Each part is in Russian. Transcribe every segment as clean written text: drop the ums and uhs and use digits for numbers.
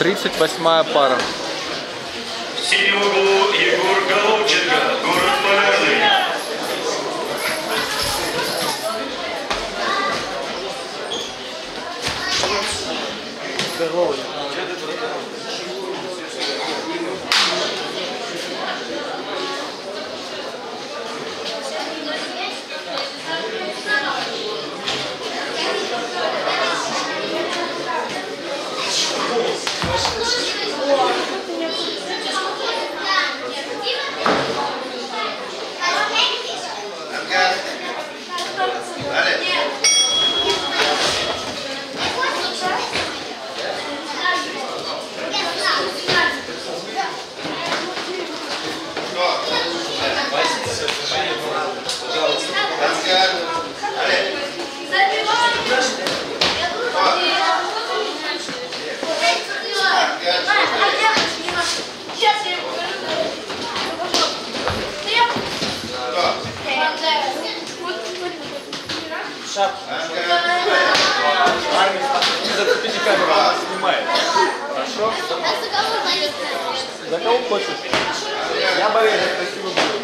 38-я пара. В синем углу Егор Головченко, город Полярный. Зацепите камеру, она снимает. Хорошо? За кого хочешь? Я болею за красивый бой.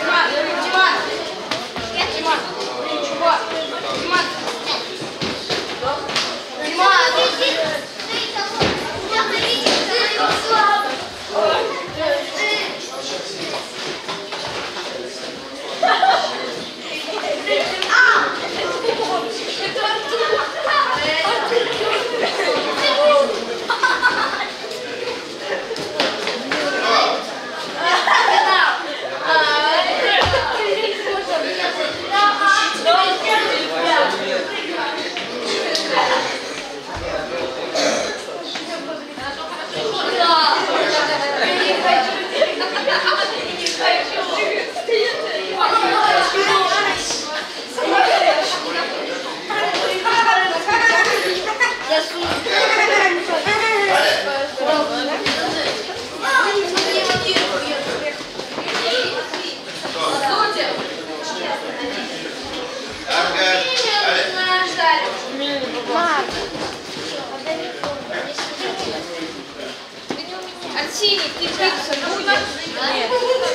Арсений, ты биться будешь? Нет.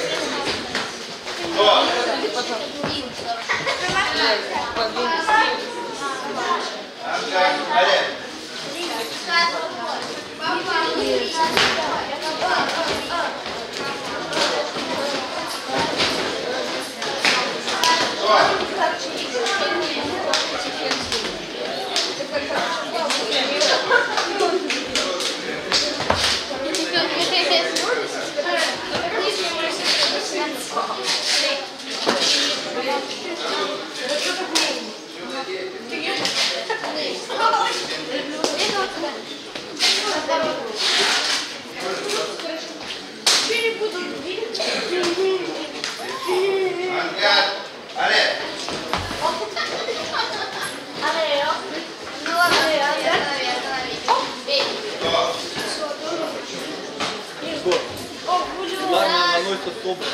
Наносится собой.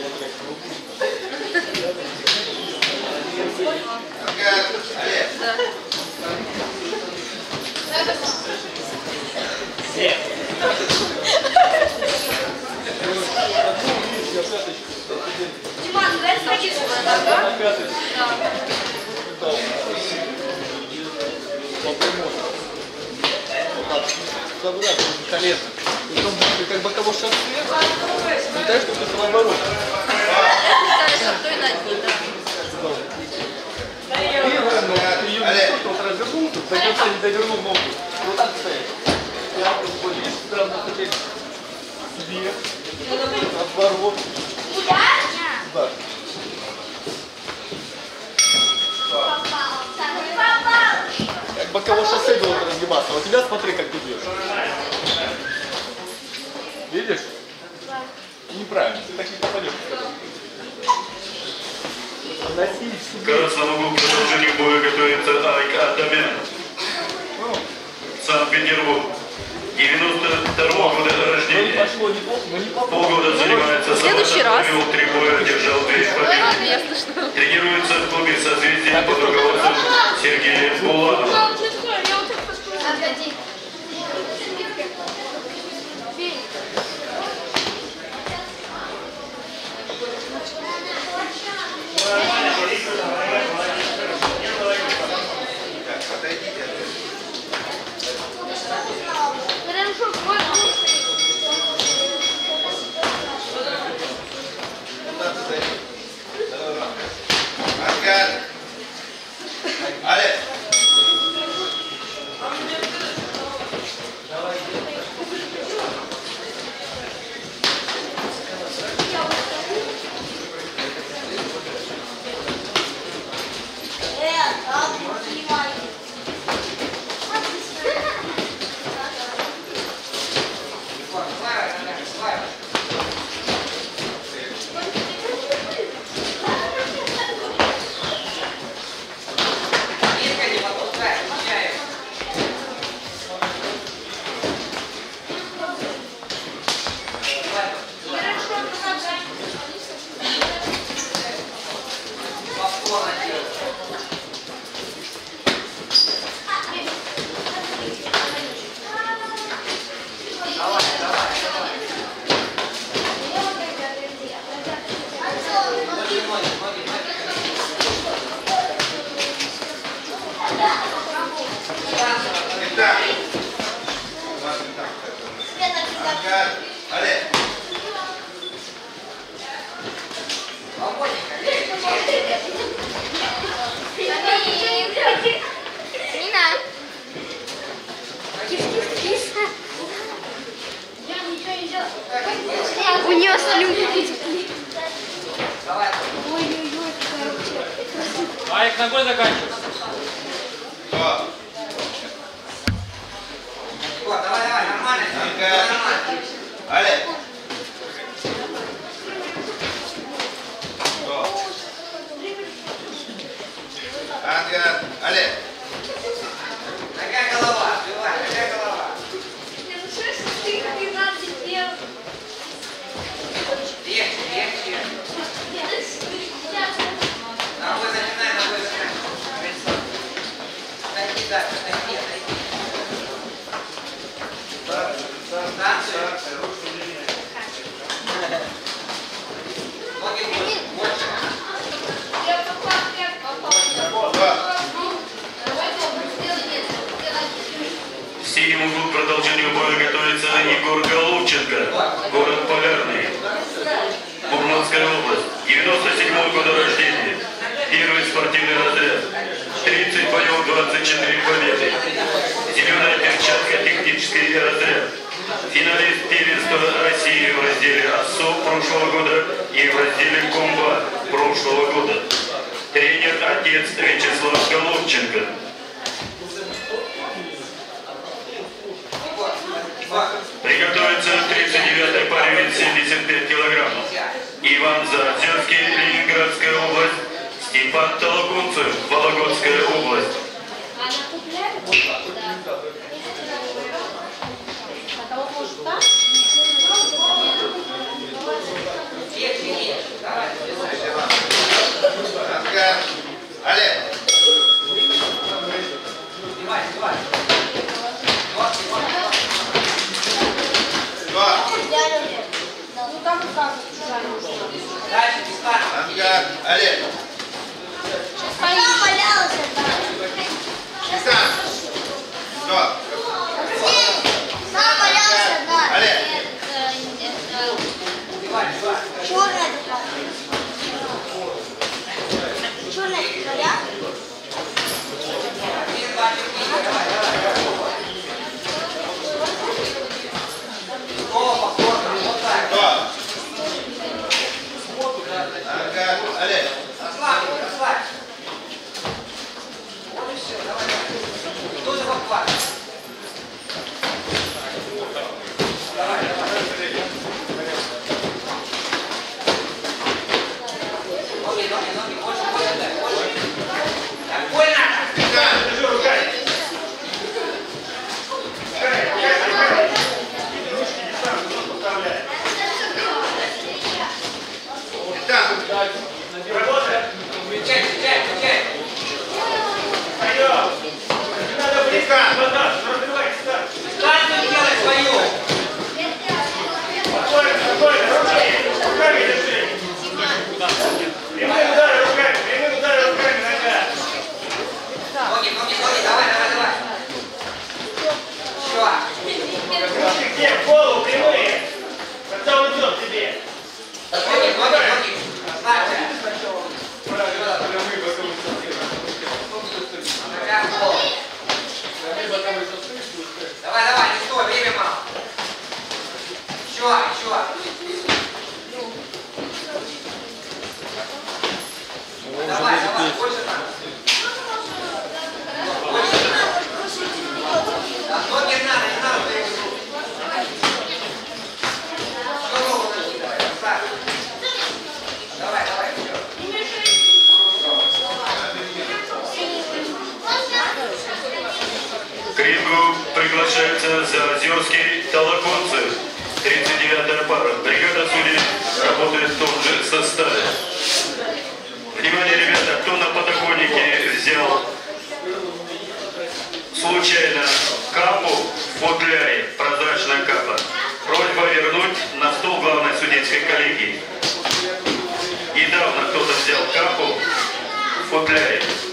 Диман, дай сходить сюда, Собрать колено. Потом будет как боковое шоссе. Не так, чтобы это наоборот. Развернулся, до конца не довернул ногу. Вот так стоять. Я вот видишь, сразу теперь вверх, отворот. Да. Как боковое шоссе должен разгибаться. А у тебя смотри, как ты бьешь. Видишь? Неправильно. Ты так не попадешь. В красном углу продолжение боя готовится Айк Адамян. Санкт-Петербург. 92-го года рождения. Полгода занимается самостоятельно, провел 3 боя, одержал 2 победы. Тренируется в клубе «Созвездие» под руководством Сергея Буланова. У нее слюнки потекли. Ой-ой-ой, какая вообще. Аик, ногой заканчивай. Давай, нормально. Але. Ангар, але. Такая голова, такая голова. Ну что ж ты 13 дел? Легче. Ногой начинай. Отойди, да, отойди. Ноги больше. Я попал. Синему клубу к продолжению боя готовится Егор Голубченко, город Полярный, Мурманская область, 97-го года рождения, первый спортивный разряд, 30 боев, 24 победы, зеленая перчатка, технический разряд, финалист первенства России в разделе АСО прошлого года и в разделе комбо прошлого года, тренер отец Вячеслав Голубченко. Приготовиться к 39-й паре 75 килограммов. Иван Заозерский, Ленинградская область. Степан Толокунцев, Вологодская область. Але. Ангар, але. Она валялась. Кисан. Что? Она валялась, да. Але. Черная такая. Черная такая. Что? Ангар, але. Вот и все, давай. Тоже похват. Давай, давай, не стой, время мало. Еще. Давай, больше там. Да, ноги не надо, Что ногу ноги, давай, поставь. Давай, все. К рингу приглашаются заозерские толоконцы. 39-я пара. Бригада судей работает в том же составе. Внимание, ребята, кто на подоконнике взял случайно капу в футляре, прозрачная капа, просьба вернуть на стол главной судейской коллегии. Недавно кто-то взял капу в футляре.